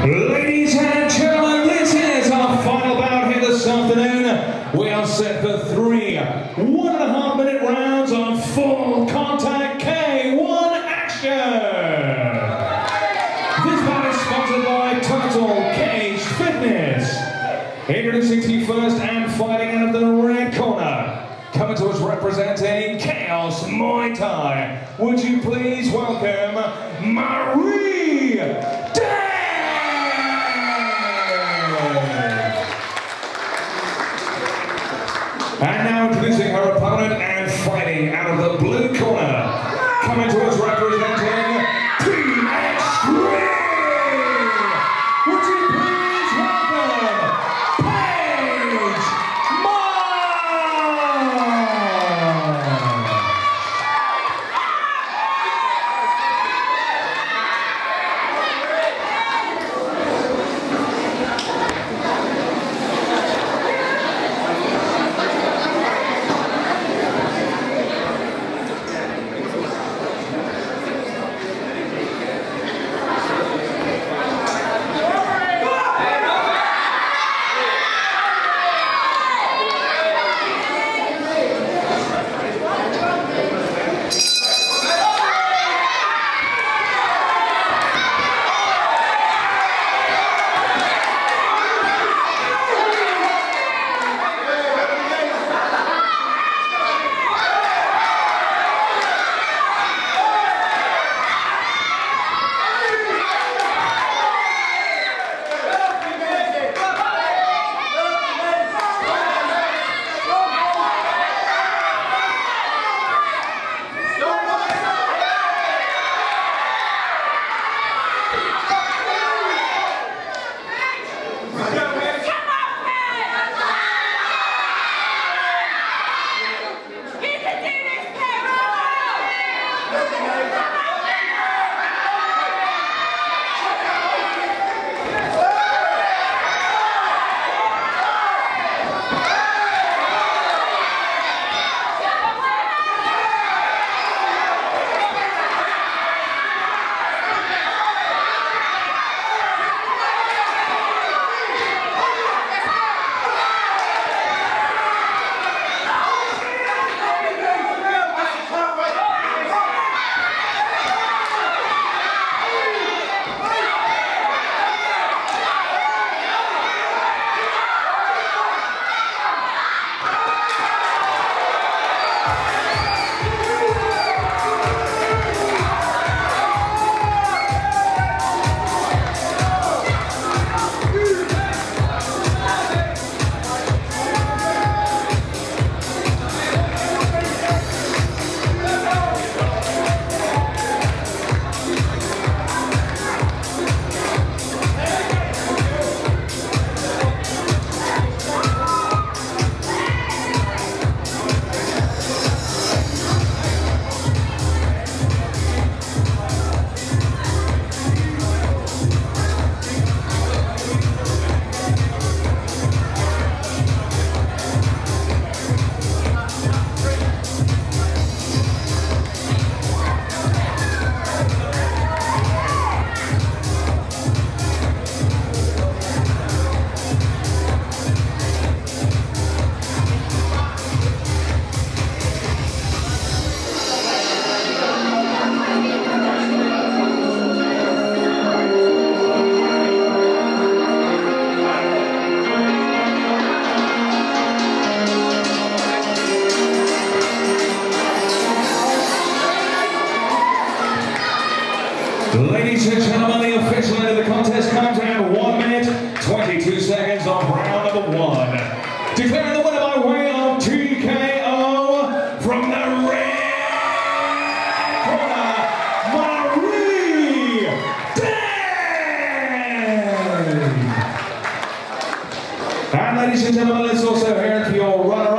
Ladies and gentlemen, this is our final bout here this afternoon. We are set for 3 1.5-minute rounds of full contact K1 action. This bout is sponsored by Total Cage Fitness. Introducing to you first and fighting out of the red corner, coming to us representing Chaos Muay Thai. Would you please welcome Marie Dan? And now introducing her opponent and fighting out of the blue corner, coming to us representing Team Extreme. Would you please welcome Paige Marsh? Ladies and gentlemen, the official end of the contest comes at 1 minute, 22 seconds of round number 1. Declaring the winner by way of TKO from the red corner, Marie Dan! And ladies and gentlemen, let's also hear it for your runner